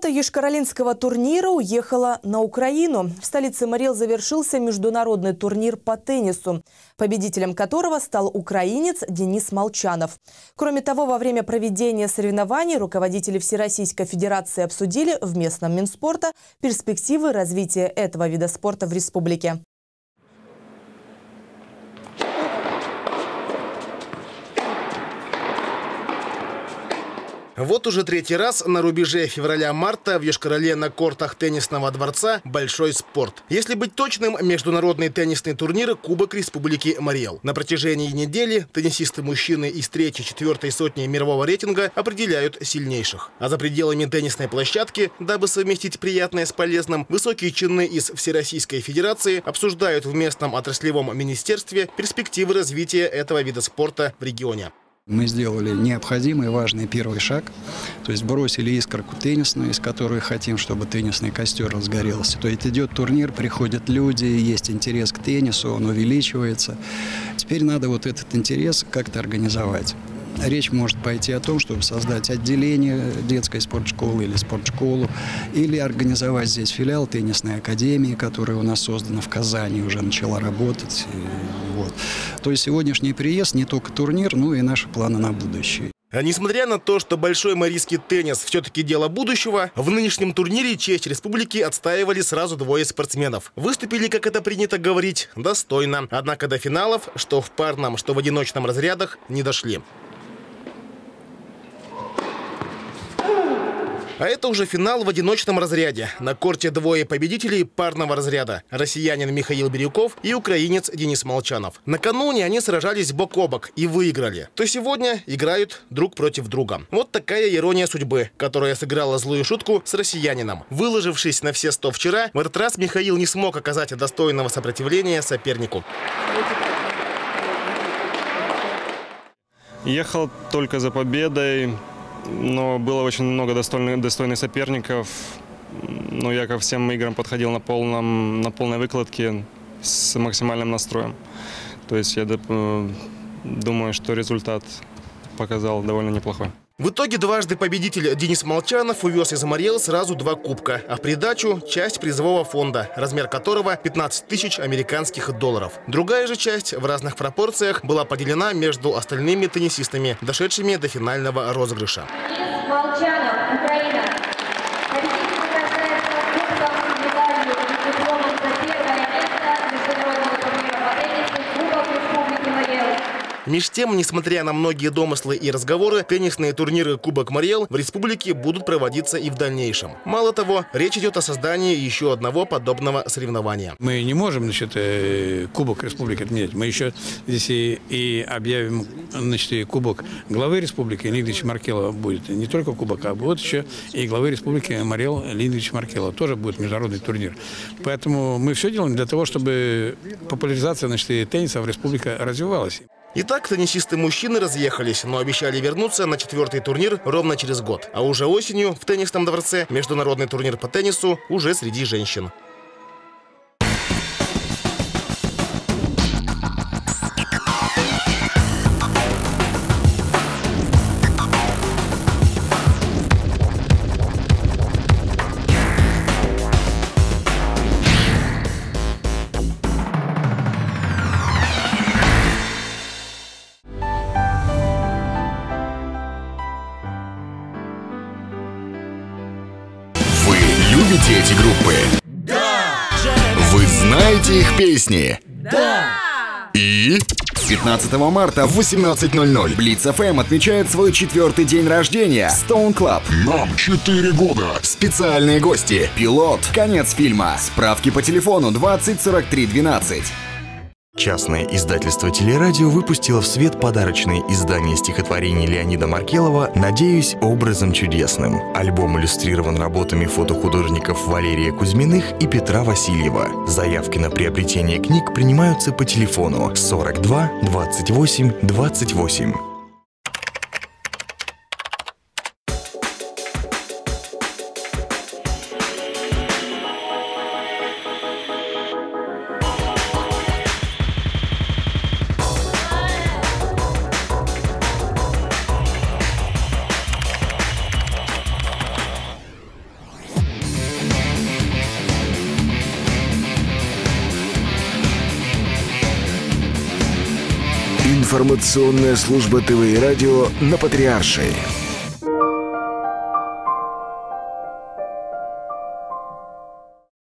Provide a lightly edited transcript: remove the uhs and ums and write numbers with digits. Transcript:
Работа Йошкар-Олинского турнира уехала на Украину. В столице Марий Эл завершился международный турнир по теннису, победителем которого стал украинец Денис Молчанов. Кроме того, во время проведения соревнований руководители Всероссийской Федерации обсудили в местном Минспорта перспективы развития этого вида спорта в республике. Вот уже третий раз на рубеже февраля-марта в Йошкар-Оле на кортах теннисного дворца большой спорт. Если быть точным, международный теннисный турнир Кубок Республики Марий Эл. На протяжении недели теннисисты-мужчины из 3-4 сотни мирового рейтинга определяют сильнейших. А за пределами теннисной площадки, дабы совместить приятное с полезным, высокие чины из Всероссийской Федерации обсуждают в местном отраслевом министерстве перспективы развития этого вида спорта в регионе. Мы сделали необходимый, важный первый шаг, то есть бросили искорку теннисную, из которой хотим, чтобы теннисный костер разгорелся. То есть идет турнир, приходят люди, есть интерес к теннису, он увеличивается. Теперь надо вот этот интерес как-то организовать. Речь может пойти о том, чтобы создать отделение детской спортшколы или спортшколу, или организовать здесь филиал теннисной академии, которая у нас создана в Казани, уже начала работать. Вот. То есть сегодняшний приезд не только турнир, но и наши планы на будущее. А несмотря на то, что большой марийский теннис все-таки дело будущего, в нынешнем турнире честь республики отстаивали сразу двое спортсменов. Выступили, как это принято говорить, достойно. Однако до финалов, что в парном, что в одиночном разрядах, не дошли. А это уже финал в одиночном разряде. На корте двое победителей парного разряда. Россиянин Михаил Бирюков и украинец Денис Молчанов. Накануне они сражались бок о бок и выиграли. То сегодня играют друг против друга. Вот такая ирония судьбы, которая сыграла злую шутку с россиянином. Выложившись на все 100 вчера, в этот раз Михаил не смог оказать достойного сопротивления сопернику. Ехал только за победой. Но было очень много достойных соперников. Но я ко всем играм подходил на полной выкладке с максимальным настроем. То есть я думаю, что результат показал довольно неплохой. В итоге дважды победитель Денис Молчанов увез из Марий Эл сразу 2 кубка, а в придачу часть призового фонда, размер которого 15 тысяч американских долларов. Другая же часть в разных пропорциях была поделена между остальными теннисистами, дошедшими до финального розыгрыша. Молчанов, Украина. Меж тем, несмотря на многие домыслы и разговоры, теннисные турниры Кубок Марий Эл в республике будут проводиться и в дальнейшем. Мало того, речь идет о создании еще одного подобного соревнования. Мы не можем, Кубок Республики отменять. Мы еще здесь и объявим, и Кубок главы Республики Леонида Маркелова будет. Не только Кубок, а будет еще и главы Республики Марий Эл Леонида Маркелова. Тоже будет международный турнир. Поэтому мы все делаем для того, чтобы популяризация тенниса в республике развивалась. Итак, теннисисты-мужчины разъехались, но обещали вернуться на 4-й турнир ровно через год. А уже осенью в теннисном дворце международный турнир по теннису уже среди женщин. Любите эти группы? Да! Вы знаете их песни? Да! И 15 марта в 18:00 Блиц ФМ отмечает свой 4-й день рождения. Stone Club. Нам 4 года. Специальные гости. Пилот. Конец фильма. Справки по телефону 20 43 12. Частное издательство «Телерадио» выпустило в свет подарочное издание стихотворений Леонида Маркелова «Надеюсь, образом чудесным». Альбом иллюстрирован работами фотохудожников Валерия Кузьминых и Петра Васильева. Заявки на приобретение книг принимаются по телефону 42 28 28. Информационная служба ТВ и радио на Патриаршей.